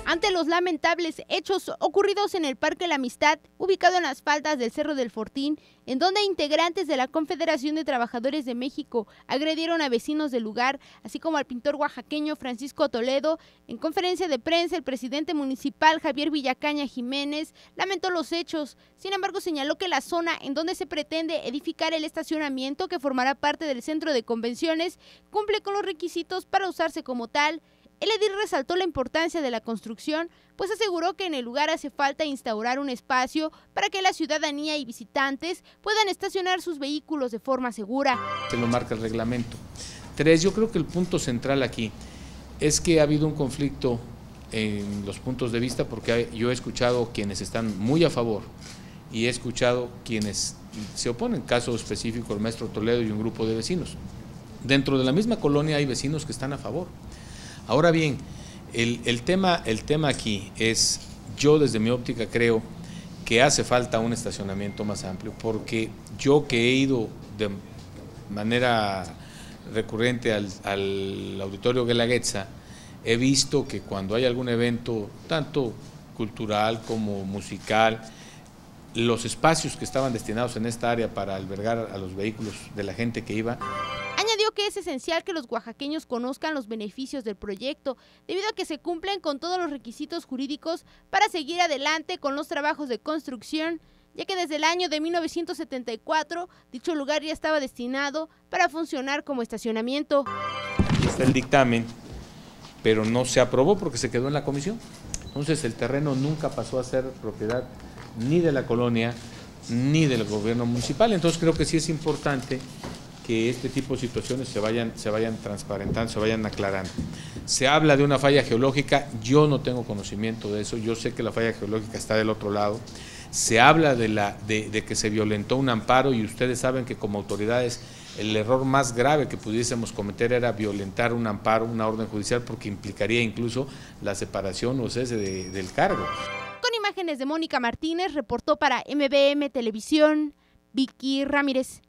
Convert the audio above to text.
ante los lamentables hechos ocurridos en el Parque La Amistad, ubicado en las faldas del Cerro del Fortín, en donde integrantes de la Confederación de Trabajadores de México agredieron a vecinos del lugar, así como al pintor oaxaqueño Francisco Toledo. En conferencia de prensa, el presidente municipal Javier Villacaña Jiménez lamentó los hechos. Sin embargo, señaló que la zona en donde se pretende edificar el estacionamiento, que formará parte del centro de convenciones, cumple con los requisitos para usarse como tal. El edil resaltó la importancia de la construcción, pues aseguró que en el lugar hace falta instaurar un espacio para que la ciudadanía y visitantes puedan estacionar sus vehículos de forma segura. Se lo marca el reglamento. 3, yo creo que el punto central aquí es que ha habido un conflicto en los puntos de vista, porque yo he escuchado quienes están muy a favor y he escuchado quienes se oponen, caso específico el maestro Toledo y un grupo de vecinos. Dentro de la misma colonia hay vecinos que están a favor. Ahora bien, el tema aquí es, yo desde mi óptica creo que hace falta un estacionamiento más amplio, porque yo que he ido de manera recurrente al Auditorio Guelaguetza, he visto que cuando hay algún evento, tanto cultural como musical, los espacios que estaban destinados en esta área para albergar a los vehículos de la gente que iba. Añadió que es esencial que los oaxaqueños conozcan los beneficios del proyecto, debido a que se cumplen con todos los requisitos jurídicos para seguir adelante con los trabajos de construcción, ya que desde el año de 1974 dicho lugar ya estaba destinado para funcionar como estacionamiento. Aquí está el dictamen, pero no se aprobó porque se quedó en la comisión. Entonces el terreno nunca pasó a ser propiedad ni de la colonia ni del gobierno municipal. Entonces creo que sí es importante que este tipo de situaciones se vayan transparentando, se vayan aclarando. Se habla de una falla geológica, yo no tengo conocimiento de eso, yo sé que la falla geológica está del otro lado. Se habla de que se violentó un amparo, y ustedes saben que como autoridades el error más grave que pudiésemos cometer era violentar un amparo, una orden judicial, porque implicaría incluso la separación o cese del cargo. Con imágenes de Mónica Martínez, reportó para MBM Televisión, Vicky Ramírez.